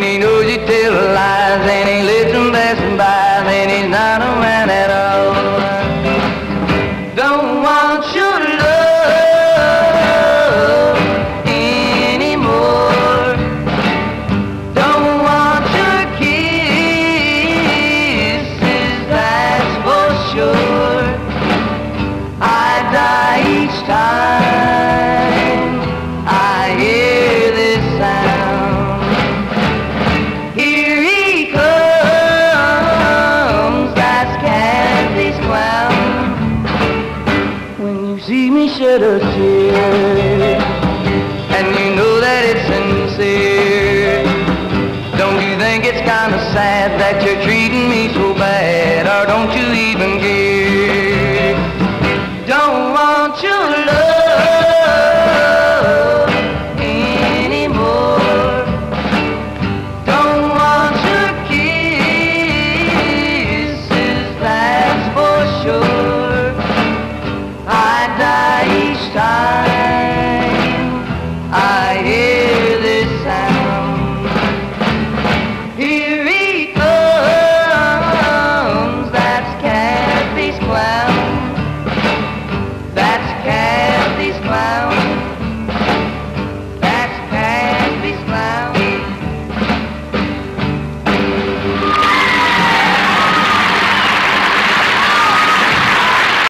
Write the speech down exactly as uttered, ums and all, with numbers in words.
he knows you tell lies, and he lets them passing by, then he's not a man at all. Don't want your love anymore. Don't want your kisses, that's for sure. I die each time I hear this sound. Here he comes, that's Kathy's clown. When you see me shed a tear,